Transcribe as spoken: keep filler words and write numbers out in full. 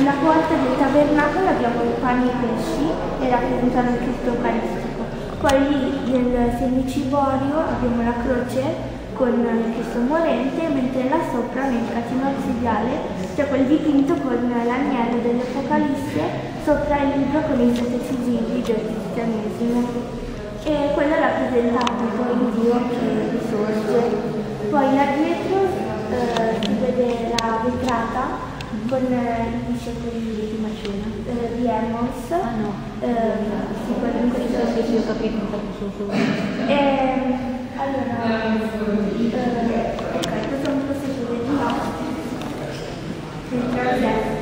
nella porta del tabernacolo abbiamo i pani e i pesci e rappresentano il Cristo Eucaristico. Poi lì nel semicivorio abbiamo la croce con il Cristo morente, mentre là sopra nel catino absidiale c'è quel dipinto con l'agnello dell'Apocalisse sopra il libro con i sette sigilli del cristianesimo. E quello rappresenta appunto il Dio che risorge. Poi là dietro eh, si vede la vetrata con eh, i discepoli di Macena, eh, di Emmons. Ah no, eh, sì, quello in cui sono sì, ho capito, su, su. E, allora, eh, ok, questo è un po' se vedete, no?